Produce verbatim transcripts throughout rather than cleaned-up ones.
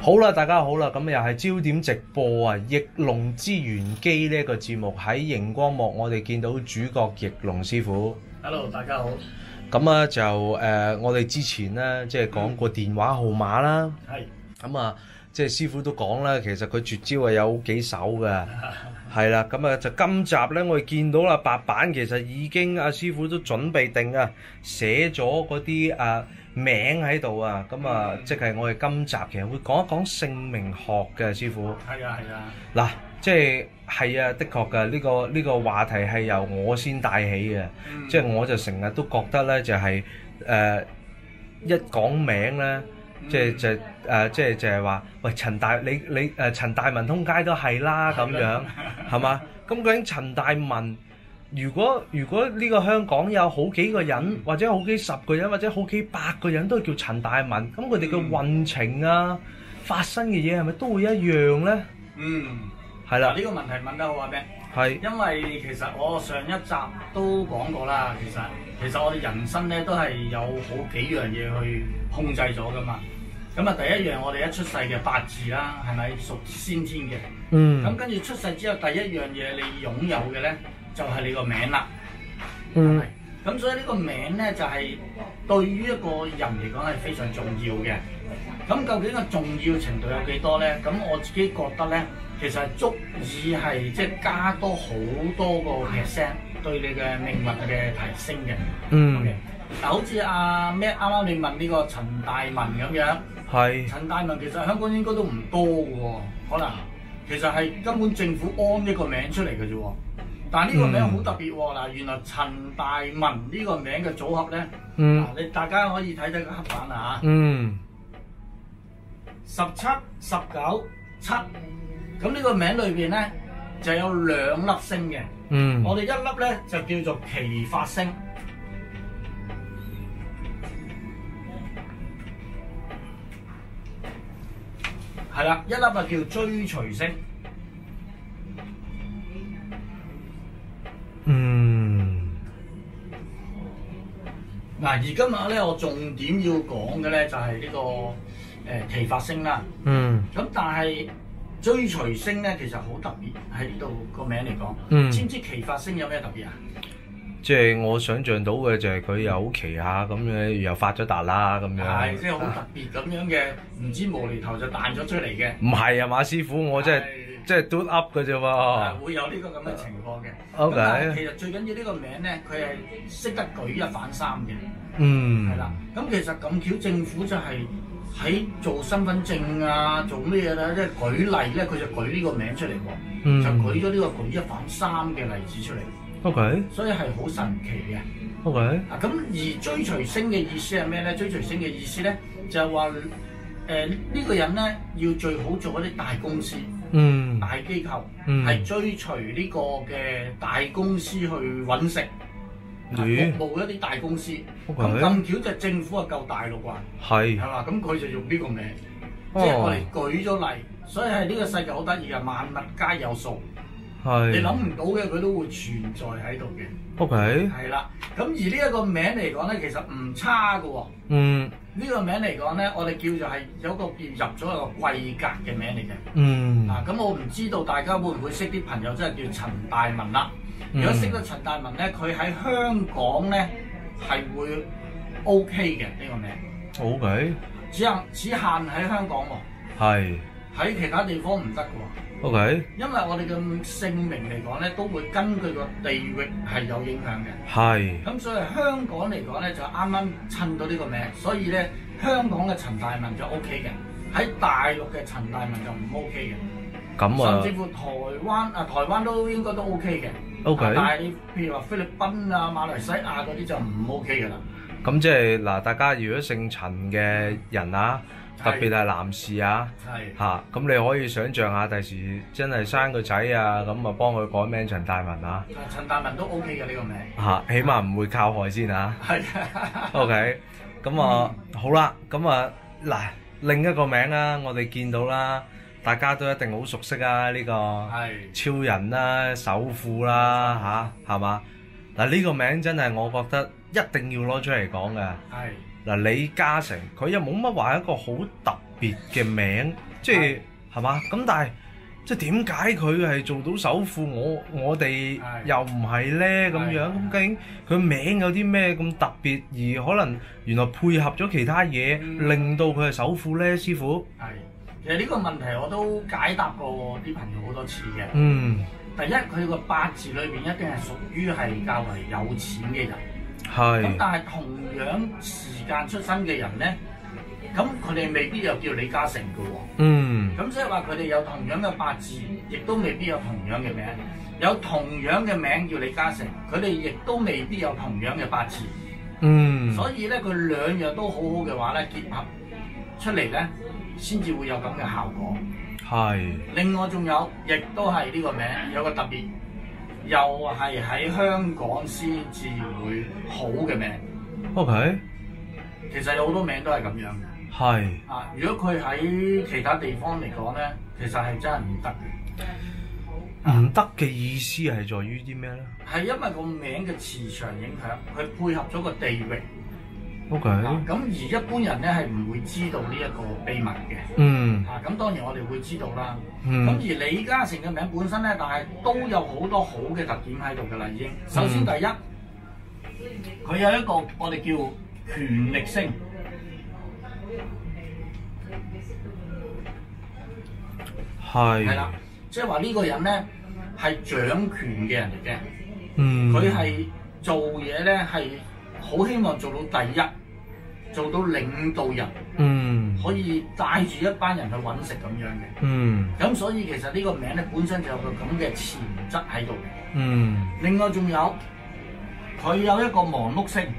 好啦，大家好啦，咁又係焦點直播啊！翼龍之玄機呢一個節目喺熒光幕，我哋見到主角翼龍師傅。 Hello， 大家好。 咁啊就誒、呃，我哋之前咧即係講過電話號碼啦。 係、嗯。 咁啊，即係師傅都講啦，其實佢絕招係有幾手嘅。係啦，咁啊就今集咧，我哋見到啦白板其實已經阿師傅都準備定啊，寫咗嗰啲啊名喺度啊，咁啊、嗯、即係我哋今集其實會講一講姓名學嘅師傅。 係啊係啊。嗱， 即係係啊，的確㗎，呢、呢個呢、呢個話題係由我先帶起嘅，嗯、即係我就成日都覺得咧就係、是、誒、呃、一講名咧。即係就誒，即係就係話，喂陳大，你你誒、呃、陳大文通街都係啦咁樣，係嘛？咁究竟陳大文，如果如果呢個香港有好幾個人，或者好幾十個人，或者好幾百個人都叫陳大文，咁佢哋嘅運程啊，嗯、發生嘅嘢係咪都會一樣咧？ 嗯， 係啦。呢個問題問得好啊，Ben。 係。 因為其實我上一集都講過啦，其實其實我哋人生咧都係有好幾樣嘢去控制咗噶嘛。咁啊，第一樣我哋一出世嘅八字啦，係咪屬先天嘅？嗯。咁跟住出世之後，第一樣嘢你擁有嘅咧，就係、是、你個名啦。嗯。咁所以呢個名咧，就係、是、對於一個人嚟講係非常重要嘅。咁究竟個重要程度有幾多咧？咁我自己覺得咧，其實係足以係即係加多好多個 percent 對你嘅命運嘅提升嘅。嗯。Okay. 嗱，好似阿咩啱啱你問呢個陳大文咁樣。係，陳大文其實香港應該都唔多嘅喎，可能其實係根本政府安呢個名出嚟嘅啫喎，但係呢個名好特別喎，嗱、嗯，原來陳大文呢個名嘅組合咧，嗱、嗯，你大家可以睇睇個黑板啊嚇，嗯，十七、十九、七，咁呢個名裏邊咧就有兩粒星嘅，嗯，我哋一粒咧就叫做奇發星。係啦，一粒啊叫追隨星。嗯。嗱，而今日咧，我重點要講嘅咧就係呢個誒奇發星啦。嗯。咁但係追隨星咧，其實好特別喺呢度個名嚟講。嗯。知唔知奇發星有咩特別啊？ 即係我想像到嘅就係佢又好奇下咁樣，又發咗達啦咁樣。 係，即係好特別咁樣嘅，唔知無厘頭就彈咗出嚟嘅。 唔係啊，馬師傅，我真係即係 do up 嘅啫喎。 會有呢個咁嘅情況嘅。 OK。 咁其實最緊要呢個名咧，佢係識得舉一反三嘅。 嗯。 係啦，咁其實咁巧，政府就係喺做身份證啊，做咩嘢咧？即係舉例咧，佢就舉呢個名出嚟喎。嗯。就舉咗呢個舉一反三嘅例子出嚟。 OK， 所以係好神奇嘅。 OK， 啊咁而追隨星嘅意思係咩咧？追隨星嘅意思咧就係話誒呢個人咧要最好做一啲大公司、嗯、大機構，係、嗯、追隨呢個嘅大公司去揾食，嗯、服務一啲大公司。咁咁、okay. 巧就政府啊夠大咯啩，係係嘛？咁佢就用呢個名，即係我哋舉咗例，所以係呢個世界好得意嘅，萬物皆有數。係，你諗唔到嘅佢都會存在喺度嘅。OK。係啦，咁而呢一個名嚟講咧，其實唔差㗎喎。嗯。呢個名嚟講咧，我哋叫做係有一個叫入咗一個貴格嘅名嚟嘅。嗯。嗱，咁我唔知道大家會唔會識啲朋友真係叫陳大文啦。如果識到陳大文咧，佢喺香港咧係會 OK 嘅呢個名。OK。只限只限喺香港喎。係。喺其他地方唔得㗎喎。OK，因為我哋嘅姓名嚟講咧，都會根據個地域係有影響嘅。係。咁所以香港嚟講咧，就啱啱襯到呢個名，所以咧香港嘅陳大文就 OK 嘅，喺大陸嘅陳大文就唔 OK 嘅。咁啊。甚至乎台灣啊，台灣都應該都 OK 嘅。OK。但係你譬如話菲律賓啊、馬來西亞嗰啲就唔 OK 㗎啦。咁即係嗱，大家如果姓陳嘅人啊，特別係男士啊，嚇咁、啊、你可以想像下，第時真係生個仔啊，咁啊幫佢改名陳大文啊。陳大文都 OK 嘅呢、呢個名。嚇、啊，起碼唔會靠害先啊。係。OK，咁啊、嗯、好啦，咁啊嗱另一個名啊，我哋見到啦，大家都一定好熟悉啊，呢、呢個超人啦、首富啦，嚇係嘛？嗱呢個名真係我覺得一定要攞出嚟講嘅。係。嗱，李嘉誠佢又冇乜話一個好特別嘅名，即係係嘛？咁但係即係點解佢係做到首富，我我哋又唔係咧咁樣？咁究竟佢名有啲咩咁特別，而可能原來配合咗其他嘢，嗯、令到佢係首富咧？師傅， 係其實呢個問題我都解答過啲朋友好多次嘅。 嗯， 第一佢個八字裏邊一定係屬於係較為有錢嘅人， 係咁但係同樣時間出生嘅人咧。咁佢哋未必又叫李嘉誠嘅喎， 嗯， 咁即係話佢哋有同樣嘅八字，亦都未必有同樣嘅名。有同樣嘅名叫李嘉誠，佢哋亦都未必有同樣嘅八字， 嗯， 所以咧佢兩樣都好好嘅話咧，結合出嚟咧，先至會有咁嘅效果。 係。另外仲有，亦都係呢個名有個特別，又係喺香港先至會好嘅名。 OK。 其實有好多名都係咁樣嘅。 係啊！如果佢喺其他地方嚟講咧，其實係真係唔得嘅。 唔得嘅意思係在於啲咩咧？ 係因為個名嘅磁場影響，佢配合咗個地域。 O K。 咁而一般人咧係唔會知道呢一個秘密嘅。 嗯。 啊，咁當然我哋會知道啦。 嗯。 咁而李嘉誠嘅名本身咧，但係都有好多好嘅特點喺度㗎啦，已經。首先第一，佢、嗯、有一個我哋叫權力星。 係， 係啦，即係話呢個人咧係掌權嘅人嚟嘅， 嗯， 佢係做嘢咧係好希望做到第一，做到領導人， 嗯， 可以帶住一班人去揾食咁樣嘅，嗯，咁所以其實呢個名咧本身就有個咁嘅潛質喺度嘅，嗯，另外仲有佢有一個忙碌星。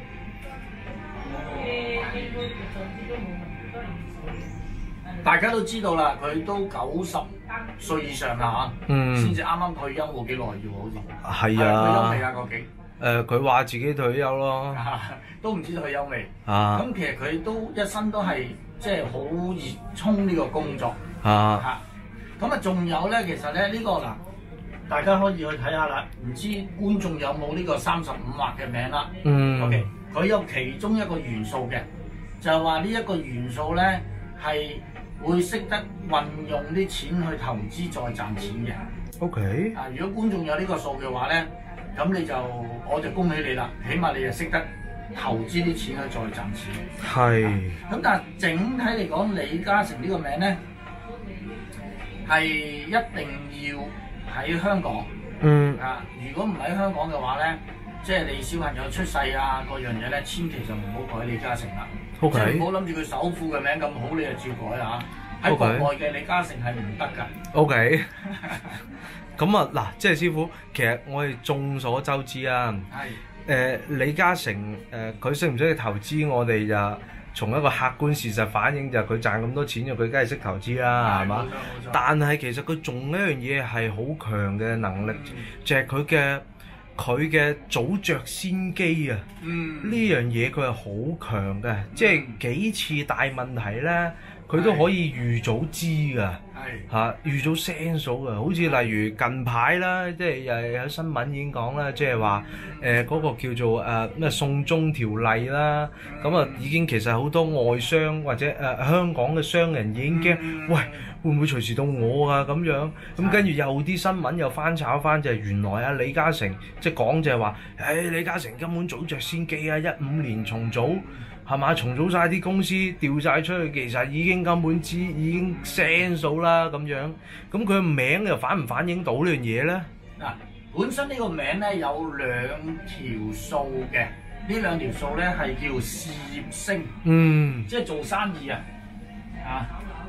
大家都知道啦，佢都九十歲以上啦嚇，先至啱啱退休冇幾耐啫喎，好似係啊，退休未啊個幾？ 誒，佢話自己退休咯， 都唔知退休未啊？ 咁其實佢都一生都係即係好熱衷呢個工作啊嚇。咁啊，仲有咧，其實咧呢個嗱，大家可以去睇下啦。唔知觀眾有冇呢個三十五畫嘅名啦？嗯 ，OK，佢有其中一個元素嘅，就係話呢一個元素咧係會識得運用啲錢去投資再賺錢嘅。 O K。 啊，如果觀眾有呢個數嘅話咧，咁你就我就恭喜你啦，起碼你就識得投資啲錢去再賺錢。係。咁、啊、但係整體嚟講，李嘉誠呢個名咧係一定要喺香港。嗯。啊，如果唔喺香港嘅話咧，即係你小朋友出世啊，各樣嘢咧，千祈就唔好改李嘉誠啦。O K。即係唔好諗住佢首富嘅名咁好，你就照改啊！喺國外嘅李嘉誠係唔得㗎。 O K。咁啊嗱，即係師傅，其實我哋眾所周知啊。係。誒、呃，李嘉誠誒，佢識唔識去投資？我哋就從一個客觀事實反映，就佢賺咁多錢，就佢梗係識投資啦，係嘛？冇錯冇錯。但係其實佢仲一樣嘢係好強嘅能力，嗯、就係佢嘅佢嘅早着先機啊！嗯。呢樣嘢佢係好強嘅，嗯、即係幾次大問題咧。佢都可以預早知㗎，嚇、啊、預早 sense 到㗎，好似例如近排啦，即係又有新聞已經講啦，即係話誒嗰個叫做誒咩、呃、送中條例啦，咁啊已經其實好多外商或者誒、呃、香港嘅商人已經驚，嗯、喂會唔會隨時到我啊咁樣？咁跟住又啲新聞又翻炒翻，就係、是、原來啊李嘉誠即係講就係話，誒、哎、李嘉誠根本早着先機啊，一五年重組。係嘛？重組晒啲公司，調晒出去，其實已經根本知，已經 send 數啦咁樣。咁佢個名又反唔反映到呢樣嘢咧？嗱，本身呢個名咧有兩條數嘅，呢兩條數咧係叫事業星，嗯，即係做生意啊，啊，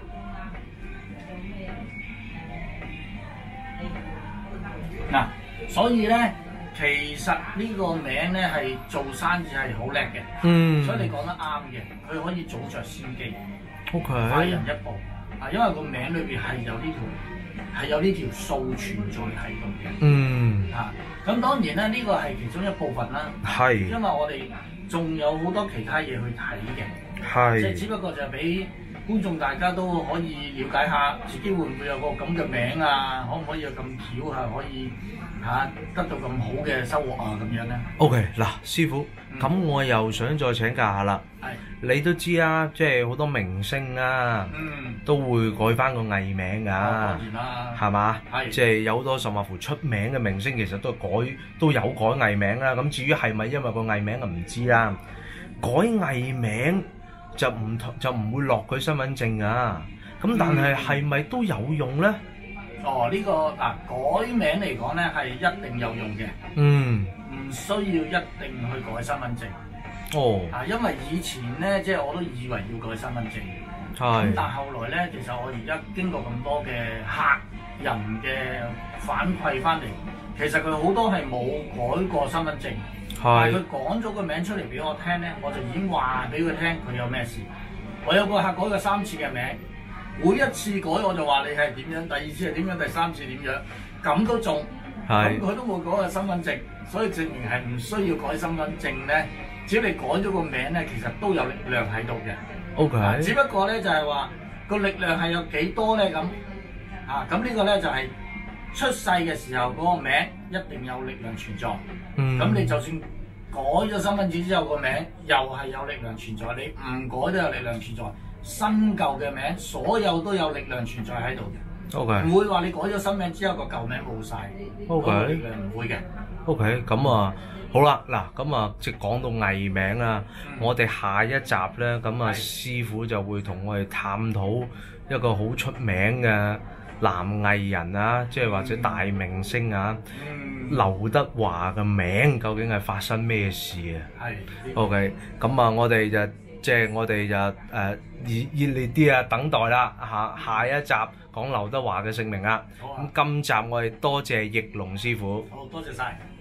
嗱，所以咧。其實呢個名咧係做生意係好叻嘅，嗯，所以你講得啱嘅，佢可以早着先機 ，OK，快人一步，啊，因為個名裏邊係有呢條係有呢條數存在喺度嘅，嗯，啊，咁當然咧呢個係其中一部分啦，係，因為我哋仲有好多其他嘢去睇嘅，係，即係只不過就係俾觀眾大家都可以了解下自己會唔會有個咁嘅名啊？可唔可以有咁巧係可以嚇、啊、得到咁好嘅收穫啊？咁樣咧 ？OK，嗱，師傅，咁、嗯、我又想再請教下啦。係，你都知啊，即係好多明星啊，嗯，都會改翻個藝名㗎。當然啦，係嘛？係，即係有好多甚或乎出名嘅明星，其實都改都有改藝名啦。咁至於係咪因為個藝名就唔知啦。改藝名就唔就唔會落佢身份證啊。咁但係係咪都有用咧？ 哦，呢、這個嗱、啊、改名嚟講咧係一定有用嘅。嗯，唔需要一定去改身份證。哦，啊，因為以前咧，即係我都以為要改身份證，咁但係後來咧，其實我而家經過咁多嘅客人嘅反饋翻嚟，其實佢好多係冇改過身份證，但係佢講咗個名出嚟俾我聽咧，我就已經話俾佢聽佢有咩事。我有個客改過三次嘅名，每一次改我就話你係點樣，第二次係點樣，第三次點樣，咁都中，咁佢都冇改過身份證，所以證明係唔需要改身份證咧。只要你改咗個名咧，其實都有力量喺度嘅。O K。只不過咧就係話個力量係有幾多咧咁啊？咁呢個咧就係出世嘅時候嗰個名一定有力量存在。嗯。咁你就算改咗身份證之後個名又係有力量存在，你唔改都有力量存在。新舊嘅名所有都有力量存在喺度嘅。O K。唔會話你改咗新名之後個舊名冇晒。O K。力量唔會嘅。O K。咁啊。好啦，嗱咁啊，即係講到藝名啊，嗯、我哋下一集咧，咁啊師傅就會同我哋探討一個好出名嘅男藝人啊，即係或者大明星啊，嗯、劉德華嘅名究竟係發生咩事啊？係。OK，咁啊，我哋就即係我哋就誒熱熱烈啲啊，等待啦下下一集講劉德華嘅姓名啊。咁、啊、今集我哋多謝奕龍師傅。好，多謝晒。